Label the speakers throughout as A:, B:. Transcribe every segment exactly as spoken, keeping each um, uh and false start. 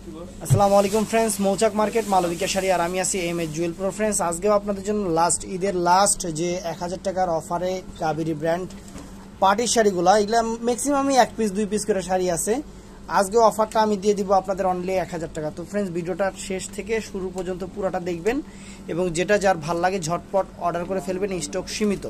A: আসসালামু আলাইকুম ফ্রেন্ডস, মৌচাক মার্কেট মালবিকা শাড়ি আর আমি আছি M A Jewel Pro. Friends, আজকেও আপনাদের জন্য লাস্ট ঈদের লাস্ট যে এক হাজার টাকার অফারে কাবেরী ব্র্যান্ড পার্টির শাড়িগুলো, এগুলো ম্যাক্সিমামই এক পিস দুই পিস করে শাড়ি আছে। আজকে অফারটা আমি দিয়ে দিব আপনাদের অনলি এক হাজার টাকা। তো ফ্রেন্ডস, ভিডিওটা শেষ থেকে শুরু পর্যন্ত পুরোটা দেখবেন এবং যেটা যার ভাল লাগে ঝটপট অর্ডার করে ফেলবেন, স্টক সীমিত।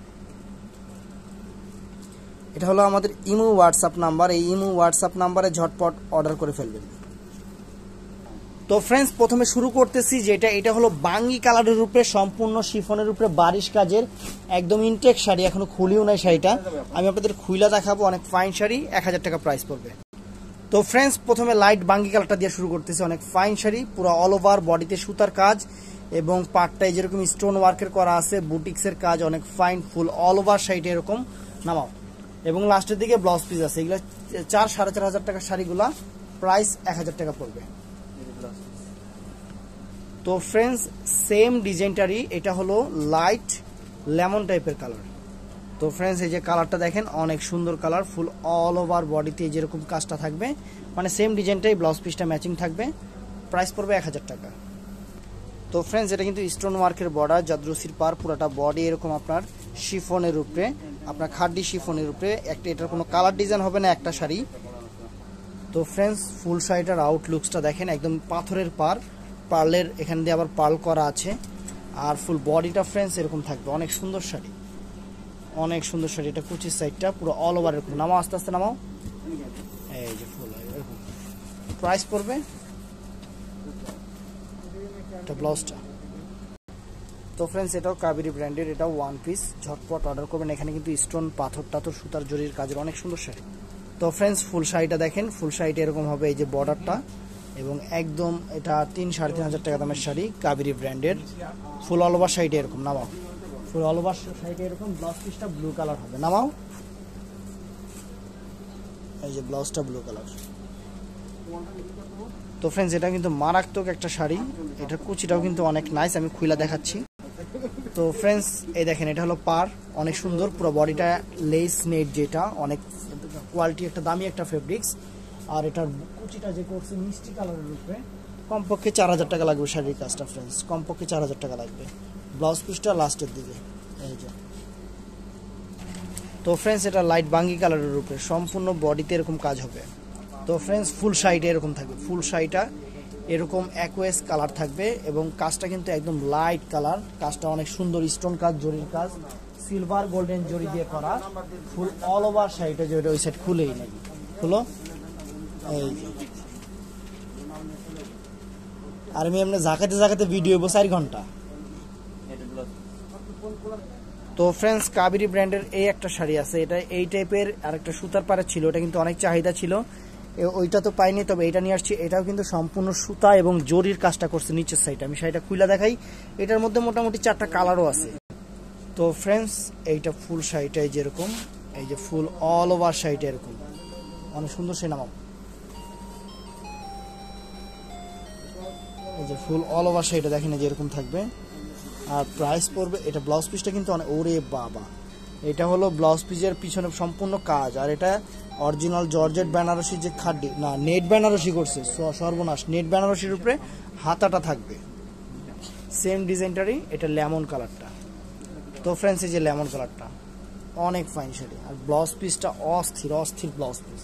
A: এটা হলো আমাদের ইমো হোয়াটসঅ্যাপ নাম্বার, এই ইমো হোয়াটসঅ্যাপ নাম্বারে ঝটপট অর্ডার করে ফেলবেন। তো ফ্রেন্ডস, প্রথমে শুরু করতেছি যেটা এটা হলো বাঙ্গি কালারের উপরে সম্পূর্ণ শিফনের উপরে বারিশ কাজের একদম ইনটেক শাড়ি, এখনো খুলিও নাই শাড়িটা, আমি আপনাদের খুইলা দেখাবো। অনেক ফাইন শাড়ি, এক হাজার টাকা প্রাইস পড়বে। তো ফ্রেন্ডস, প্রথমে লাইট বাঙ্গি কালারটা দিয়ে শুরু করতেছি। অনেক ফাইন শাড়ি, পুরো অল ওভার বডিতে সুতার কাজ এবং পাটটায় যেরকম স্টোন ওয়ার্কের করা আছে, বুটিক্সের কাজ, অনেক ফাইন ফুল অল ওভার শাড়িটা এরকম নামাও এবং লাস্টের দিকে ব্লাউজ পিস আছে। এগুলো চার সাড়ে চার হাজার টাকার শাড়িগুলা প্রাইস এক হাজার টাকা পড়বে। তো ফ্রেন্ডস, সেম ডিজাইনটারই এটা হলো লাইট লেমন টাইপের কালার। তো ফ্রেন্ডস, এই যে কালারটা দেখেন, অনেক সুন্দর কালার, ফুল অল ওভার বডিতে যেরকম কাজটা থাকবে, মানে সেম ডিজাইনটাই, ব্লাউজ পিসটা ম্যাচিং থাকবে, প্রাইস পড়বে এক হাজার টাকা। তো ফ্রেন্ডস, এটা কিন্তু স্টোন ওয়ার্কের বর্ডার, জাদ্রসির পার, পুরাটা বডি এরকম আপনার শিফনের উপরে, আপনার খাড্ডি শিফনের উপরে একটা, এটার কোনো কালার ডিজাইন হবে না, একটা শাড়ি। তো ফ্রেন্ডস, ফুল শাড়িটার আউটলুকসটা দেখেন, একদম পাথরের পার, পার্লের এখান দিয়ে আবার পার্ল করা আছে, আর ফুল বডিটা ফ্রেন্ডস এরকম থাকবে, অনেক সুন্দর শাড়ি, অনেক সুন্দর শাড়ি। এটা কুচির সাইডটা পুরো অল ওভার এরকম, নামাও আস্তে আস্তে নামাও, এই যে ফুল এরকম। প্রাইস পড়বে এটা ব্লাউজটা। তো ফ্রেন্ডস, এটাও কাবেরী ব্র্যান্ডের, এটাও ওয়ান পিস, ঝটপট অর্ডার করবেন। এখানে কিন্তু স্টোন পাথর টাথর সুতার জরির কাজের অনেক সুন্দর শাড়ি। তো ফ্রেন্ডস, ফুল শাড়িটা দেখেন, ফুল শাড়িটা এরকম হবে, এই যে বর্ডারটা এবং একদম এটা তিন সাড়ে তিন হাজার টাকা দামের শাড়ি, কাবেরী ব্র্যান্ডের, ফুল অল ওভার শাড়িটা এরকম, নামাও, ফুল অল ওভার শাড়িটা এরকম, ব্লাউজ পিসটা ব্লু কালার হবে, নামাও, এই যে ব্লাউজটা ব্লু কালার। তো ফ্রেন্ডস, এটা কিন্তু মারাত্মক একটা শাড়ি, এটার কুচিটাও কিন্তু অনেক নাইস, আমি খুইলা দেখাচ্ছি। তো ফ্রেন্ডস, এই দেখেন, এটা হলো পার, অনেক সুন্দর, পুরো বডিটা লেস নেট, যেটা অনেক কোয়ালিটি, একটা দামি একটা ফেব্রিক্স। আর এটার কুচিটা যে করছে মিষ্টি কালারের উপরে, কমপক্ষে চার হাজার টাকা লাগবে শাড়ির কাজটা ফ্রেন্ডস, কমপক্ষে চার হাজার টাকা লাগবে। ব্লাউজ পিসটা লাস্টের দিকে, এই যে। তো ফ্রেন্ডস, এটা লাইট বাঙ্গি কালারের উপরে সম্পূর্ণ বডিতে এরকম কাজ হবে। তো ফ্রেন্ডস, ফুল শাড়িটা এরকম থাকবে, ফুল শাড়িটা এরকম অ্যাকোয়াস কালার থাকবে এবং কাজটা কিন্তু একদম লাইট কালার, কাজটা অনেক সুন্দর, স্টোন কাজ, জরির কাজ, সিলভার গোল্ডেন জরি দিয়ে করা, ফুল অল ওভার শাড়িটা, যেটা ওই সাইড খুলেই নাকি খুলো, এই যে। আর আমি এমনি জাকাতে জাকাতে ভিডিও চার ঘন্টা। তো ফ্রেন্ডস, কাবেরী ব্র্যান্ডের এই একটা শাড়ি আছে, এটা এই টাইপের আর একটা সুতার পাড়ে ছিল, এটা কিন্তু অনেক চাহিদা ছিল, ওইটা তো পাইনি, তবে এটা নিয়ে আসছি। এটাও কিন্তু সম্পূর্ণ সুতা এবং জরির কাজটা করছে নিচের সাইডে, আমি শাড়িটা খুলে দেখাই। এটার মধ্যে মোটামুটি চারটা কালারও আছে। তো ফ্রেন্ডস, এইটা ফুল শাড়িটাই যেরকম, এই যে ফুল অল ওভার শাড়িটা এরকম, অনেক সুন্দর সে নামাও, এই যে ফুল অল ওভার শাড়িটা দেখেন, এই যে এরকম থাকবে। আর প্রাইস পড়বে, এটা ব্লাউজ পিসটা কিন্তু অনেক, ওরে বাবা, এটা হলো ব্লাউজ পিসের পিছনে সম্পূর্ণ কাজ, আর এটা অরিজিনাল জর্জেট বেনারসি, যে খাড্ডি না নেট বেনারসি করছে, সর্বনাশ, নেট বেনারসির উপরে হাতাটা থাকবে, সেম ডিজাইনটারই, এটা লেমন কালারটা। তো ফ্রেন্ডস, এই যে লেমন কালারটা অনেক ফাইন শাড়ি, আর ব্লাউজ পিসটা অস্থির অস্থির ব্লাউজ পিস,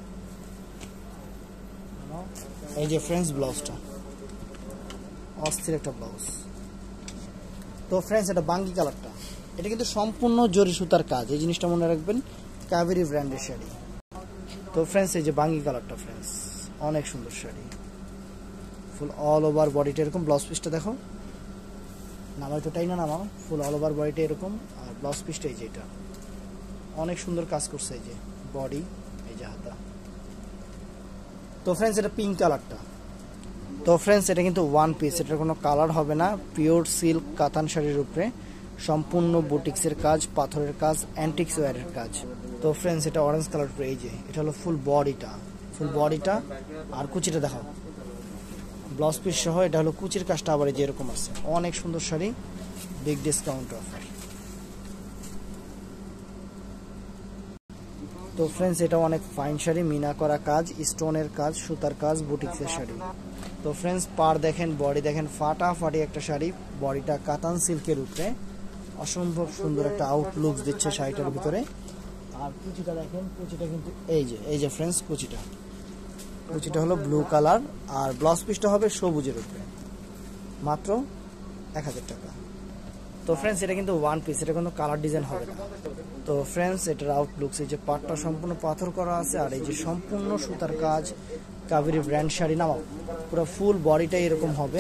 A: এই যে ফ্রেন্ডস ব্লাউজটা অস্থির একটা ব্লাউজ। তো ফ্রেন্ডস, এটা বাঙ্গি কালারটা, এটা কিন্তু সম্পূর্ণ জরি সুতার কাজ, এই জিনিসটা মনে রাখবেন, কাবেরী ব্র্যান্ডের শাড়ি। তো ফ্রেন্ডস, এই যে বাঙ্গি কালারটা ফ্রেন্ডস অনেক সুন্দর শাড়ি, ফুল অল ওভার বডিটা এরকম, ব্লাউজ পিসটা দেখো, নামাই তো টাই না নামাও, ফুল অল ওভার বডিটা এরকম, আর ব্লাউজ পিসটা এই যে এটা অনেক সুন্দর কাজ করছে, এই যে বডি, এই যে হাতা। তো ফ্রেন্ডস, এটা পিঙ্ক কালারটা। তো ফ্রেন্ডস, এটা কিন্তু ওয়ান পিস, এটার কোনো কালার হবে না, পিওর সিল্ক কাতান শাড়ির উপরে সম্পূর্ণ বুটিক্সের কাজ, পাথরের কাজ, অ্যান্টিক্স ওয়্যারের কাজ। তো ফ্রেন্ডস, এটা অরেঞ্জ কালার উপরে, এই যে এটা হলো ফুল বডিটা, ফুল বডিটা আর কুচিটা দেখাও, ব্লাউজ পিস সহ, এটা হলো কুচির কাজটা আবার এই যে এরকম আছে, অনেক সুন্দর শাড়ি, বিগ ডিসকাউন্ট অফার। তো ফ্রেন্ডস এটা অনেক ফাইন শাড়ি, মিনা করা কাজ, স্টোনের কাজ, সুতার কাজ, বুটিক্সের শাড়ি। তো ফ্রেন্ডস পার দেখেন, বডি দেখেন, ফাটাফাটি একটা শাড়ি। বডিটা কাতান সিল্কের উপরে, অসম্ভব সুন্দর একটা আউটলুক দিচ্ছে শাড়িটার ভিতরে। আর কুচিটা দেখেন, কুচিটা কিন্তু এই যে এই যে ফ্রেন্ডস কুচিটা কুচিটা হলো ব্লু কালার, আর ব্লাউজ পিসটা হবে সবুজের উপরে, মাত্র এক হাজার টাকা। তো ফ্রেন্ডস এটা কিন্তু ওয়ান পিস, এটা কোনো কালার ডিজাইন হবে না। তো ফ্রেন্ডস এটার আউটলুকস, এই যে পাটটা সম্পূর্ণ পাথর করা আছে, আর এই যে সম্পূর্ণ সুতার কাজ, কাবেরী ব্র্যান্ড শাড়ি নামাও, পুরো ফুল বডিটা এরকম হবে।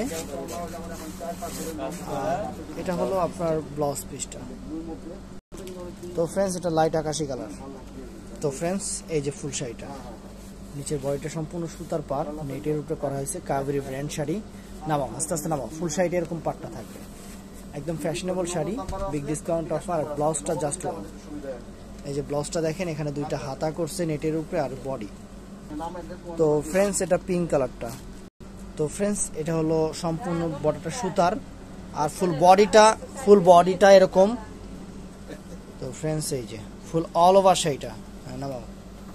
A: আর এটা হলো আপনার ব্লাউজ পিসটা। তো ফ্রেন্ডস এটা লাইট আকাশি কালার। তো ফ্রেন্ডস এই যে ফুল শাড়িটা, নিচের বডিটা সম্পূর্ণ সুতার পার, নেটের উপরে করা হয়েছে, কাবেরী ব্র্যান্ড শাড়ি। নামাও, আস্তে আস্তে নামাও। ফুল শাড়িটা এরকম পাটটা থাকবে, একদম fashionable sari, big discount offer. আর ব্লাউজটা জাস্ট ওয়ান। এই যে ব্লাউজটা দেখেন, এখানে দুইটা হাতা করছে নেটের উপরে, আর বডি। তো ফ্রেন্ডস এটা পিঙ্ক কালারটা। তো ফ্রেন্ডস এটা হলো সম্পূর্ণ বডিটা সুতার, আর ফুল বডিটা ফুল বডিটা এরকম। তো ফ্রেন্ডস এই যে ফুল অল ওভার শাড়িটা, হ্যাঁ নামাও।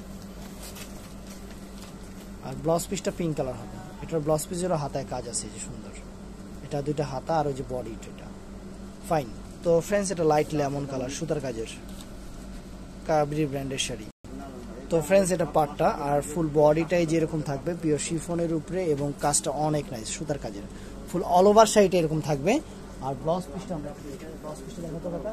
A: আর ব্লাউজ পিসটা পিঙ্ক কালার হবে। এটার ব্লাউজ পিসেরও হাতায় কাজ আছে, যে সুন্দর। এটা দুইটা হাতা, আর ওই যে বডি, এটা ফাইন। তো ফ্রেন্ডস এটা লাইট লেমন কালার, সুতার কাজের, কাবেরী ব্র্যান্ডের শাড়ি। তো ফ্রেন্ডস এটা পাটটা, আর ফুল বডিটাই যেরকম থাকবে পিওর শিফনের উপরে, এবং কাজটা অনেক নাইস, সুতার কাজের, ফুল অল ওভার শাড়িটা এরকম থাকবে। আর ব্লাউজ পিসটা আমরা ব্লাউজ পিসটা দেখাতে পারতাম,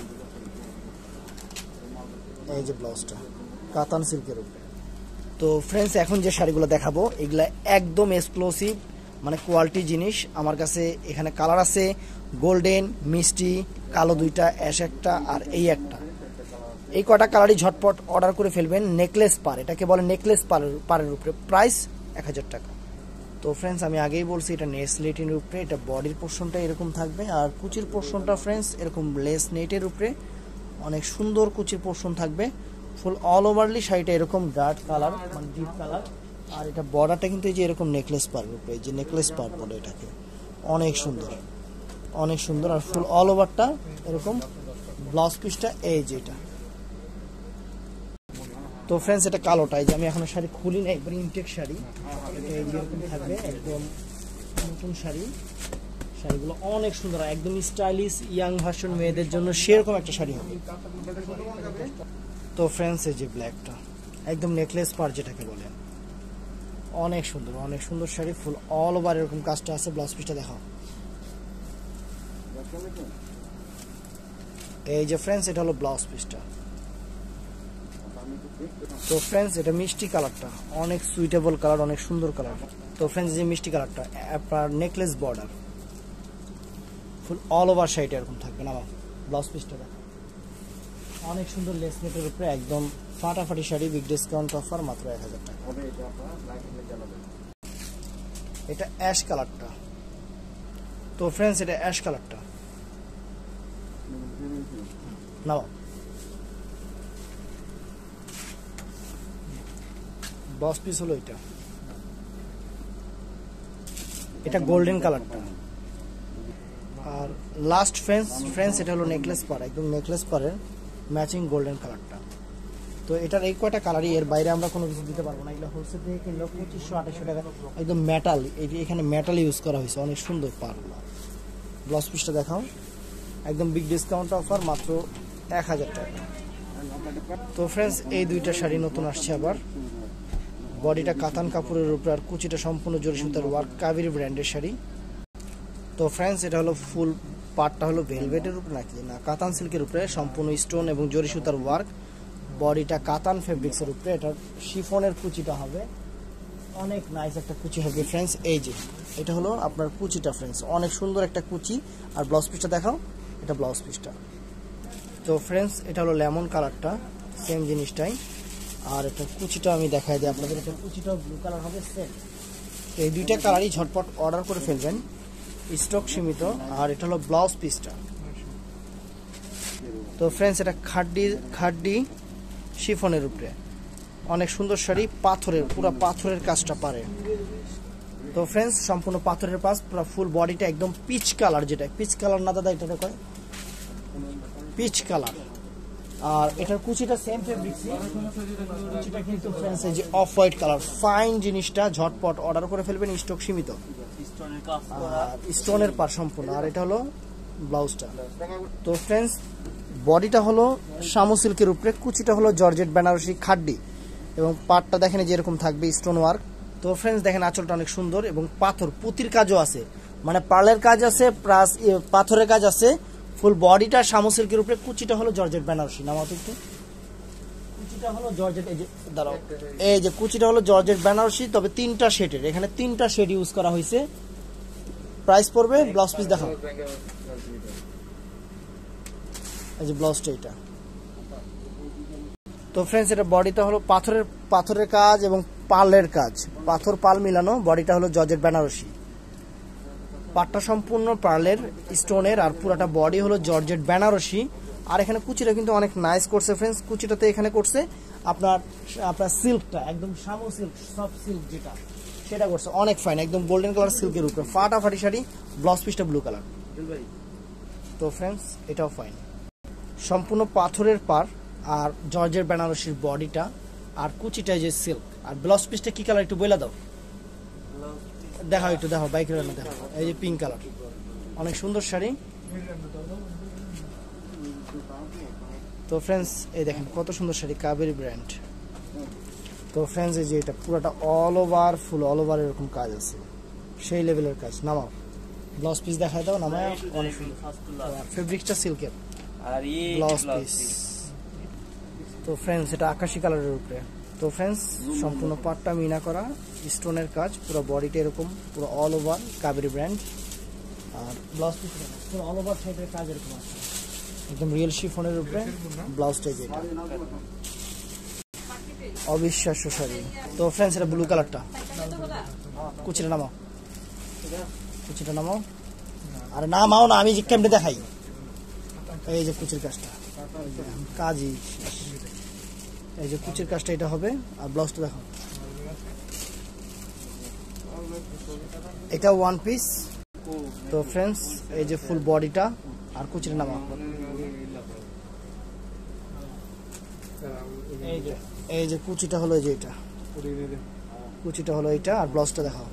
A: এই যে ব্লাউজটা কাতান সিল্কের উপরে। তো ফ্রেন্ডস এখন যে শাড়িগুলো দেখাবো এগুলা একদম এক্সক্লুসিভ, মানে কোয়ালিটি জিনিস। আমার কাছে এখানে কালার আছে গোল্ডেন, মিষ্টি, কালো দুইটা, অ্যাশ একটা, আর এই একটা। এই কটা কালারই ঝটপট অর্ডার করে ফেলবেন। নেকলেস পার, এটাকে বলে নেকলেস পারের পারের উপরে, প্রাইস এক হাজার টাকা। তো ফ্রেন্ডস আমি আগেই বলছি এটা নেস নেটের উপরে, এটা বডির পোর্শনটা এরকম থাকবে, আর কুচির পোর্শনটা ফ্রেন্ডস এরকম লেস নেটের উপরে, অনেক সুন্দর কুচির পোর্শন থাকবে। ফুল অল ওভারলি শাড়িটা এরকম ডার্ক কালার, মানে ডিপ কালার। আর এটা বর্ডারটা কিন্তু এই যে এরকম নেকলেস পার উপরে, এই যে নেকলেস পার বলে, এটাকে অনেক সুন্দর, অনেক সুন্দর। আর ফুল অল ওভারটা এরকম। ব্লাউজ পিসটা এই যে এটা। তো ফ্রেন্ডস এটা কালোটা, এই যে আমি এখন শাড়ি খুলি না, একবার ইনটেক শাড়ি, এটা এই যে এরকম থাকবে, একদম নতুন শাড়ি। শাড়িগুলো অনেক সুন্দর, একদম স্টাইলিশ, ইয়াং ভার্সন মেয়েদের জন্য সেরকম একটা শাড়ি হবে। তো ফ্রেন্ডস এই যে ব্ল্যাকটা, একদম নেকলেস পার যেটাকে বলে, অনেক সুন্দর, অনেক সুন্দর শাড়ি, ফুল অল ওভার এরকম কাজটা আছে। ব্লাউজ পিসটা দেখাও। এই যে ফ্রেন্ডস এটা হলো ব্লাউজ পিসটা। তো ফ্রেন্ডস এটা মিষ্টি কালারটা, অনেক সুইটেবল কালার, অনেক সুন্দর কালার। তো ফ্রেন্ডস যে মিষ্টি কালারটা, আপনার necklace border, full all over শাড়িটা এরকম থাকবে না। ব্লাউজ পিসটা দেখো, অনেক সুন্দর লেস নেটের উপরে, একদম ফাটাফাটি শাড়ি, বিগ ডিসকাউন্ট অফার, মাত্র এক হাজার টাকা। এটা অ্যাশ কালারটা। তো ফ্রেন্ডস এটা অ্যাশ কালারটা নাও। ব্লাউজ পিস হলো এটা, এটা গোল্ডেন কালারটা। আর লাস্ট ফ্রেন্ডস ফ্রেন্ডস এটা হলো নেকলেস পার, একদম নেকলেস পারের ম্যাচিং গোল্ডেন কালারটা। তো এটার এই কয়টা কালারই, এর বাইরে আমরা কোনো কিছু দিতে পারবো না। এগুলো হোলসেল থেকে কিনলো পঁচিশশো আঠাশশো টাকা, একদম মেটাল, এখানে মেটাল ইউজ করা হয়েছে, অনেক সুন্দর পার। ব্লাউজ পিসটা দেখাও, একদম বিগ ডিসকাউন্ট অফার, মাত্র এক হাজার টাকা। তো ফ্রেন্ডস এই দুইটা শাড়ি নতুন আসছে আবার, বডিটা কাতান কাপড়ের উপরে, আর কুচিটা সম্পূর্ণ জরি সুতার ওয়ার্ক, কাবেরী ব্র্যান্ডের শাড়ি। তো ফ্রেন্ডস এটা হলো ফুল পাটটা হলো ভেলভেটের উপরে নাকি না, কাতান সিল্কের উপরে, সম্পূর্ণ স্টোন এবং জরি সুতার ওয়ার্ক, বডিটা কাতান ফেব্রিক্সের উপরে। এটা শিফনের কুচিটা হবে, অনেক নাইস একটা কুচি হবে ফ্রেন্ডস। এই যে এটা হলো আপনার কুচিটা ফ্রেন্ডস, অনেক সুন্দর একটা কুচি। আর ব্লাউজ পিসটা দেখাও, এটা ব্লাউজ পিসটা। তো ফ্রেন্ডস এটা হলো লেমন কালারটা, সেম জিনিসটাই। আর এটা কুচিটা আমি দেখাই দিই আপনাদের, এটা কুচিটাও ব্লু কালার হবে সেম। এই দুইটা কালারই ঝটপট অর্ডার করে ফেলবেন, স্টক সীমিত। আর এটা হলো ব্লাউজ পিসটা। তো ফ্রেন্ডস এটা খাড্ডি খাড্ডি শিফনের উপরে, অনেক সুন্দর শাড়ি, পাথরের, পুরো পাথরের কাজটা পারে। তো ফ্রেন্ডস সম্পূর্ণ পাথরের পাশ, পুরো ফুল বডিটা একদম পিচ কালার, যেটা পিচ কালার না দাদা, এটা কয় পিচ কালার। আর এটার কুচিটা সেম ফেব্রিক্সই, কুচিটা কিন্তু ফ্রেন্ডস এই যে অফ হোয়াইট কালার, ফাইন জিনিসটা, ঝটপট অর্ডার করে ফেলবেন, স্টক সীমিত, স্টোনের পার সম্পূর্ণ। আর এটা হলো ব্লাউজটা। তো ফ্রেন্ডস বডিটা হলো শামু সিল্কের উপরে, কুচিটা হলো জর্জেট বেনারসি খাড্ডি, এবং পাটটা দেখেন যে এরকম থাকবে স্টোন ওয়ার্ক। তো ফ্রেন্ডস দেখেন আঁচলটা অনেক সুন্দর, এবং পাথর পুতির কাজও আছে, মানে পার্লের কাজ আছে প্লাস পাথরের কাজ আছে। ফুল বডিটা শামু সিল্কের উপরে, কুচিটা হলো জর্জেট বেনারসি। নামাও তো একটু, কুচিটা হলো জর্জেট, এই যে দাঁড়াও, এই যে কুচিটা হলো জর্জেট বেনারসি, তবে তিনটা শেডের, এখানে তিনটা শেড ইউজ করা হয়েছে। প্রাইস পড়বে, ব্লাউজ পিস দেখাও, এই যে ব্লাউজটা এটা। তো ফ্রেন্ডস এটা বডিটা হলো পাথরের পাথরের কাজ এবং পার্লের কাজ, পাথর পাল মিলানো, বডিটা হলো জর্জেট বেনারসি, পাটটা সম্পূর্ণ পার্লের স্টোনের, আর পুরাটা বডি হলো জর্জেট বেনারসি। আর এখানে কুচিটা কিন্তু অনেক নাইস করছে ফ্রেন্ডস, কুচিটাতে এখানে করছে আপনার আপনার সিল্কটা একদম শামু সিল্ক, সফট সিল্ক যেটা, সেটা করছে অনেক ফাইন, একদম গোল্ডেন কালার সিল্কের উপরে, ফাটাফাটি শাড়ি, ব্লাউজ পিসটা ব্লু কালার। তো ফ্রেন্ডস এটাও ফাইন, সম্পূর্ণ পাথরের পার, আর জর্জের বেনারসির বডিটা, আর কুচিটা যে সিল্ক, আর ব্লাউজ পিসটা কি কালার একটু বলে দাও, দেখাও একটু, দেখাও বাইকের রান্না দেখাও, এই যে পিঙ্ক কালার, অনেক সুন্দর শাড়ি। তো ফ্রেন্ডস এই দেখেন কত সুন্দর শাড়ি, কাবেরী ব্র্যান্ড। তো ফ্রেন্ডস এই যে এটা পুরোটা all over full, all over এরকম কাজ আছে, সেই লেভেলের কাজ। নামাও ব্লাউজ পিস দেখায় দাও, নামায়, অনেক সুন্দর, ফেব্রিক্সটা সিল্কের ব্লাউজ পিস। তো ফ্রেন্ডস এটা আকাশি কালারের উপরে। তো ফ্রেন্ডস সম্পূর্ণ পাটটা মিনা করা, স্টোনের কাজ, পুরো বডিটা এরকম, পুরো অল ওভার কাবেরী ব্র্যান্ড। আর ব্লাউজ পিস পুরো অল ওভার সাইডের কাজ এরকম আছে, একদম রিয়েল শিফনের উপরে ব্লাউজটা যেটা, অবিশ্বাস্য শাড়ি। তো ফ্রেন্ডস এটা ব্লু কালারটা, কুচিটা নামাও, কুচিটা নামাও, আর নামাও না, আমি যে কেমনে দেখাই, এই যে কুচির কাজটা, কাজই, এই যে কুচির কাজটা এটা হবে। আর ব্লাউজটা দেখো, এটা ওয়ান পিস। তো ফ্রেন্ডস এই যে ফুল বডিটা, আর কুচিটা নামাও, এই যে এই যে কুচিটা হলো, এই যে এটা কুচিটা হলো এটা, আর ব্লাউজটা দেখাও।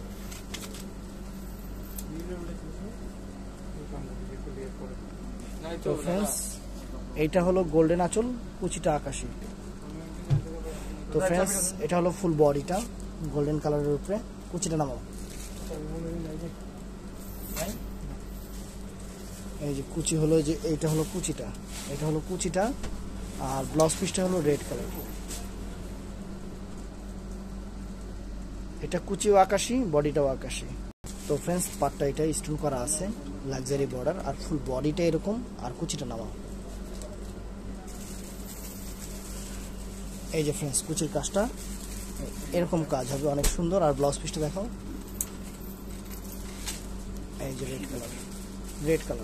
A: তো ফ্রেন্ডস এইটা হলো গোল্ডেন আঁচল, কুচিটা আকাশি। তো ফ্রেন্ডস এটা হলো ফুল বডিটা গোল্ডেন কালারের উপরে, কুচিটা নামাও, এই যে কুচি হলো, যে এইটা হলো কুচিটা, এটা হলো কুচিটা, আর ব্লাউজ পিসটা হলো রেড কালার। এটা কুচিও আকাশি, বডিটাও আকাশি। তো ফ্রেন্ডস পাটটা এটা স্টোন করা আছে, লাক্সারি বর্ডার, আর ফুল বডিটা এরকম, আর কুচিটা নামাও, এই যে ফ্রেন্ডস কুচির কাজটা এরকম কাজ হবে, অনেক সুন্দর। আর ব্লাউজ পিসটা দেখাও, এই যে রেড কালার, রেড কালার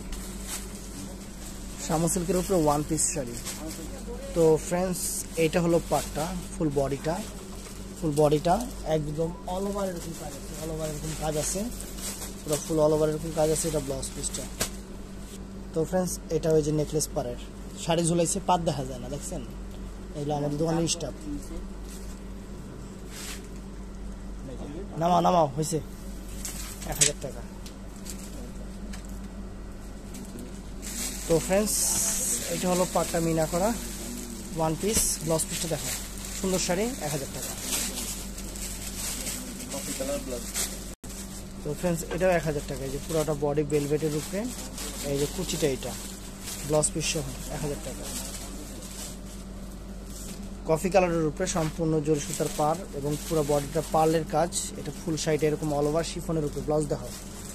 A: শামু সিল্কের উপরে ওয়ান পিস শাড়ি। তো ফ্রেন্ডস এইটা হলো পাটটা, ফুল বডিটা, ফুল বডিটা একদম অল ওভার এরকম কাজ আছে, অল ওভার এরকম কাজ আছে, পুরো ফুল অল ওভার এরকম কাজ আছে, এটা ব্লাউজ পিসটা। তো ফ্রেন্ডস এটা ওই যে নেকলেস পারের শাড়ি ঝুলাইছে, পাত দেখা যায় না, দেখছেন, এগুলো আমাদের দোকানের স্টাফ। নামাও নামাও, হয়েছে এক হাজার টাকা। তো ফ্রেন্ডস এটা হলো পাটটা মিনা করা ওয়ান পিস, ব্লাউজ পিসটা দেখো, সুন্দর শাড়ি, এক হাজার টাকা। তো ফ্রেন্ডস এটাও এক হাজার টাকা, এই যে পুরোটা বডি ভেলভেটের উপরে, এই যে কুচিটা এটা, ব্লাউজ পিস সহ এক হাজার টাকা। কফি কালারের উপরে সম্পূর্ণ জরি সুতার পার, এবং পুরো বডিটা পার্লের কাজ, এটা ফুল সাইড এরকম অল ওভার শিফনের উপরে, ব্লাউজ দেখো,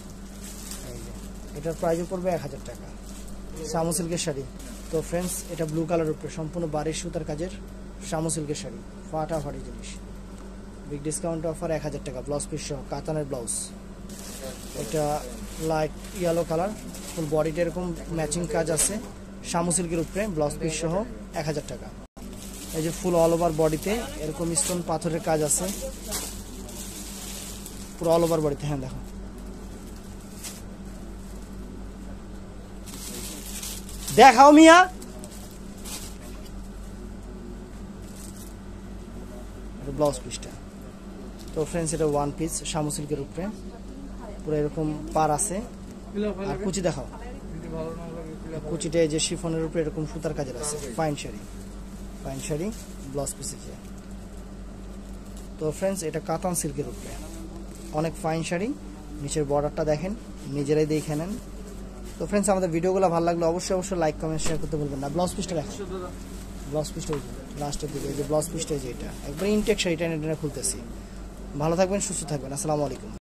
A: এটার প্রাইসও পড়বে এক হাজার টাকা, শামু সিল্কের শাড়ি। তো ফ্রেন্ডস এটা ব্লু কালারের উপরে সম্পূর্ণ বারিশ সুতার কাজের শামু সিল্কের শাড়ি, ফাটাফাটি জিনিস, বিগ ডিসকাউন্ট অফার, এক হাজার টাকা, ব্লাউজ পিস সহ, কাতানের ব্লাউজ। এটা লাইট ইয়েলো কালার, ফুল বডিটা এরকম ম্যাচিং কাজ আছে, শামু সিল্কের উপরে, ব্লাউজ পিস সহ, এক হাজার টাকা। এই যে ফুল অল ওভার বডিতে এরকম স্টোন পাথরের কাজ আছে, পুরো অল ওভার বডিতে। হ্যাঁ দেখো, দেখাও মিয়া, ব্লাউজ পিসটা। তো ফ্রেন্ডস এটা ওয়ান পিস শামু সিল্কের উপরে, পুরো এরকম পার আছে। আর কুচি দেখাও, কুচিটা যে শিফনের উপরে এরকম সুতার কাজের আছে। Fine sari, fine sari blouse পিসে যে। তো ফ্রেন্ডস এটা কাতান সিল্কের উপরে অনেক ফাইন শাড়ি। নিচের বর্ডারটা দেখেন, নিজেরাই দেখে নেন। তো ফ্রেন্ডস আমাদের ভিডিওগুলো ভালো লাগলে অবশ্যই অবশ্যই লাইক কমেন্ট শেয়ার করতে ভুলবেন না। ব্লাউজ পিসটা দেখেন, ব্লাউজ পিসটা লাস্টের দিকে এই যে ব্লাউজ পিসটা, যে এটা একবার ইনটেক শাড়িটা এটা খুলতেছি। ভালো থাকবেন, সুস্থ থাকবেন, আসসালামু আলাইকুম।